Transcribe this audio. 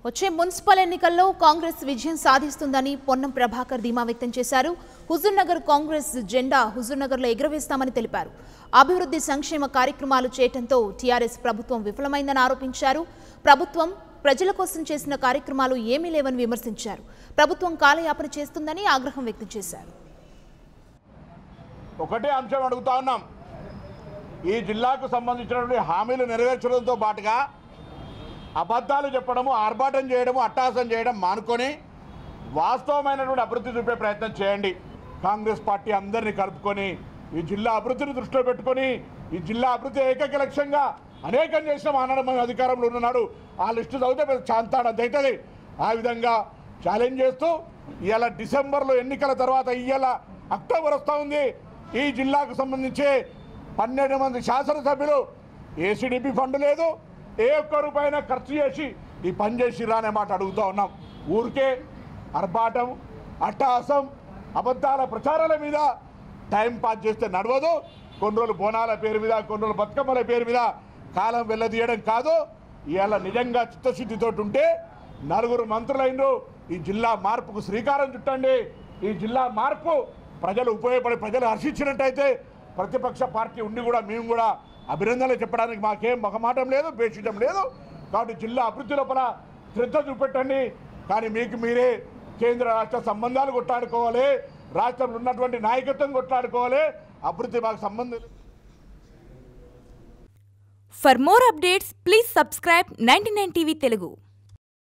వచ్చే మున్సిపల్ ఎన్నికల్లో కాంగ్రెస్ విజయం సాధిస్తుందని పొన్నం ప్రభాకర్ ధీమా వ్యక్తం చేశారు. హుజూర్నగర్ కాంగ్రెస్ జెండా హుజూర్నగర్లో ఎగరవేస్తామని తెలిపారు. అభివృద్ధి సంక్షేమ కార్యక్రమాలు చేయటంతో టీఆర్ఎస్ ప్రభుత్వం విఫలమైందని ఆరోపించారు. ప్రభుత్వం ప్రజల కోసం చేసిన కార్యక్రమాలు ఏమీ లేవని విమర్శించారు. ప్రభుత్వం కాలయాపన చేస్తుందని ఆగ్రహం వ్యక్తం చేశారు. ఒకటే అంశం అడుగుతా ఉన్నాం. ఈ జిల్లాకు సంబంధించినటువంటి హామీలు నెరవేర్చడంతో పాటుగా అబద్ధాలు చెప్పడము, ఆర్భాటం చేయడము, అట్టహాసం చేయడం మానుకొని వాస్తవమైనటువంటి అభివృద్ధి చూపే ప్రయత్నం చేయండి. కాంగ్రెస్ పార్టీ అందరినీ కలుపుకొని ఈ జిల్లా అభివృద్ధిని దృష్టిలో పెట్టుకొని ఈ జిల్లా అభివృద్ధి ఏకైక లక్ష్యంగా అనేకం చేసిన ఆనాడు మన అధికారంలో ఉన్నాడు. ఆ లిస్టు చదివితే చాంతాడంత అవుతుంది. ఆ విధంగా ఛాలెంజ్ చేస్తూ ఇవాళ డిసెంబర్లో ఎన్నికల తర్వాత ఇవాళ అక్టోబర్ వస్తూ ఉంది. ఈ జిల్లాకు సంబంధించి 12 మంది శాసనసభ్యులు ఏసీడీపీ ఫండ్ లేదు, ఏ ఒక్క రూపాయినా ఖర్చు చేసి ఈ పని చేసిరా అనే మాట అడుగుతూ ఉన్నాం. ఊరికే అర్బాటం, అట్టహాసం, అబద్ధాల ప్రచారాల మీద టైం పాస్ చేస్తే నడవదు. కొన్ని రోజులు బోనాల పేరు మీద, కొన్ని రోజులు బతుకమ్మల పేరు మీద కాలం వెళ్ళదీయడం కాదు. ఇవాళ నిజంగా చిత్తశుద్ధితో ఉంటే 4 మంత్రులైనరు. ఈ జిల్లా మార్పుకు శ్రీకారం చుట్టండి. ఈ జిల్లా మార్పు ప్రజలు ఉపయోగపడి ప్రజలు హర్షించినట్టయితే ప్రతిపక్ష పార్టీ ఉండి కూడా మేము కూడా అభినందనలు చెప్పడానికి మాకేం మొహమాటం లేదు, బేషిటం లేదు. కాబట్టి జిల్లా అభివృద్ధి లోపల శ్రద్ధ చూపెట్టండి. కానీ మీకు మీరే కేంద్ర రాష్ట్ర సంబంధాలు కొట్లాడుకోవాలి, రాష్ట్రంలో ఉన్నటువంటి నాయకత్వం కొట్లాడుకోవాలి. అభివృద్ధి మాకు సంబంధం లేదు. For more updates, please subscribe 99 TV Telugu.